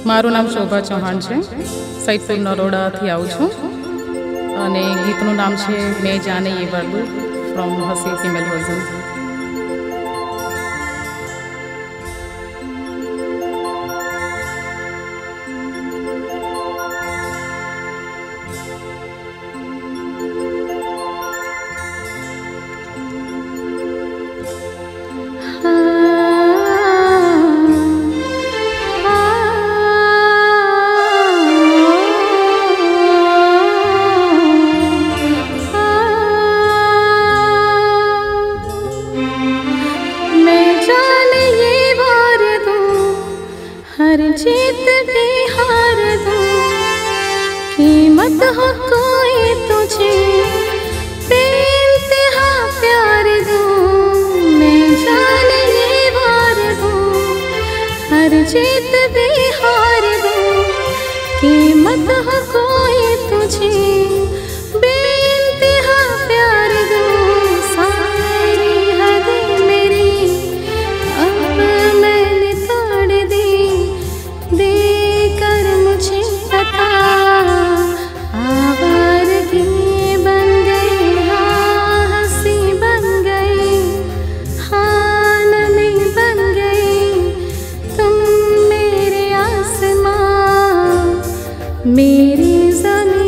मारू नाम शोभा चौहान है। सैदपुर नरोड़ा थी आऊँ छूँ અને ગીતનું નામ છે મેં જાને એ વાળું ફ્રોમ હસી ફિમેલ વર્ઝન। हर जीत भी हार दूं, कीमत हो कोई तुझे बेइंतहा प्यार दूं। मैं जाने ये वार दूं, हर जीत भी हार दूं, कीमत हो कोई तुझे बेइंतहा प्यार दूं। सारी हदें मेरी अब मैंने तोड़ दी, देकर मुझे पता आवारगी बन गई, हाँ हंसी बन गई, हाँ नमी बन गई। तुम मेरे आसमां, मेरी ज़मीं।